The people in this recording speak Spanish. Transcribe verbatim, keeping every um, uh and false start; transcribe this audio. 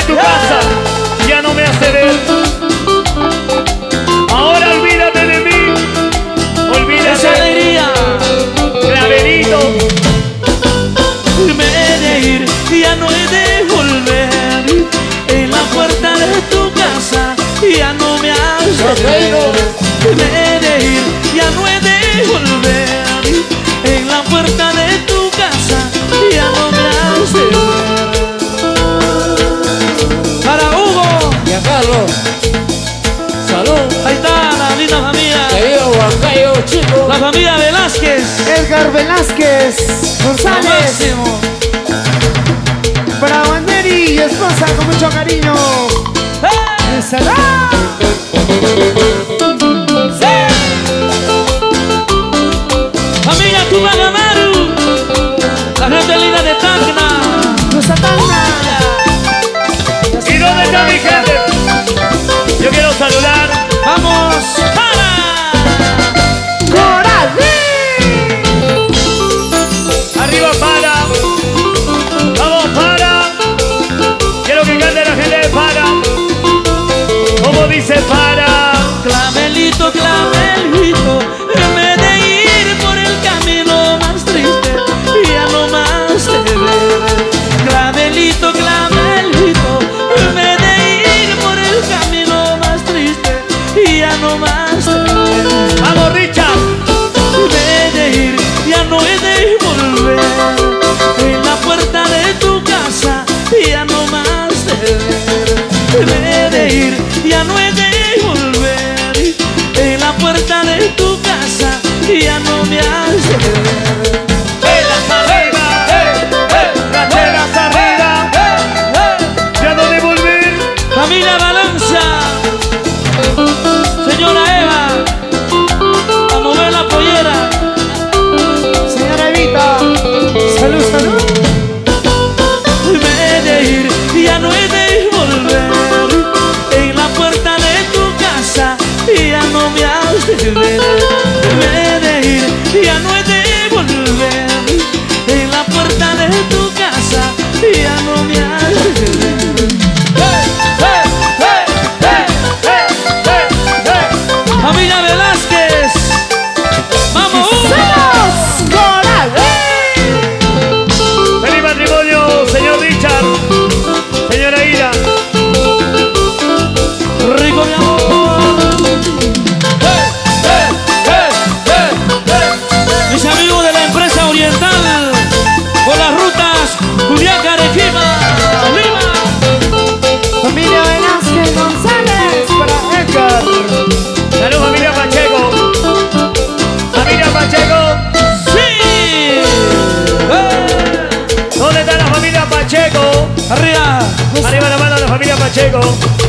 tu casa ya no me hace ver. Ahora olvídate de mí, olvídate. Esa alegría. Clavelito. Me he de ir, ya no he de volver. En la puerta de tu casa ya no me hace ver. Me he de ir, ya no he de volver. En la puerta de tu casa ya no me hace ver. Para Hugo Y a Carlos. Salud. ahí está la linda familia, Querido Huancayo, chico. la familia Velázquez. Edgar Velázquez Lo González. máximo. Para Wanderi y esposa con mucho cariño. ¡Eh! ¡Salud! Familia Tubagamaru, la gente linda de Tacna. Rosa Tacna. ¿Y dónde está mi gente? Yo quiero saludar. Vamos para Coral. Arriba para. Vamos para. Quiero que cante la gente de para. ¿Cómo dice para? Clavelito, clavelito, me he de ir por el camino más triste y ya no más te veré. Clavelito, clavelito, me he de ir por el camino más triste y ya no más te veré. Vamos, Richard. Me he de ir, ya no he de volver. En la puerta de tu casa ya no más te veré. Me he de ir, ya no he de volver. En la puerta de tu casa ya no me hace ver. Velas arriba, eh, eh, las velas arriba, ya no de volver. Familia Balanza, señora Eva, a mover la pollera. Señora Evita. Salud, salud. Me he de ir, ya no he de volver. En la puerta de tu casa ya no me hace ver. Me he de ir, ya no he de volver. En la puerta de tu casa ya no me hace ver. Familia Velázquez, vamos. ¡Vamos! Coral. Feliz matrimonio, señor Richard, señora Ira. Rico mi amor. Mis amigos de la empresa oriental por las rutas Juliaca, Arequipa, Lima. Familia Velázquez González. Para Edgar. Salud, familia Pacheco. Familia Pacheco. Sí. Eh. ¿Dónde está la familia Pacheco? Arriba. Arriba la mano de la familia Pacheco.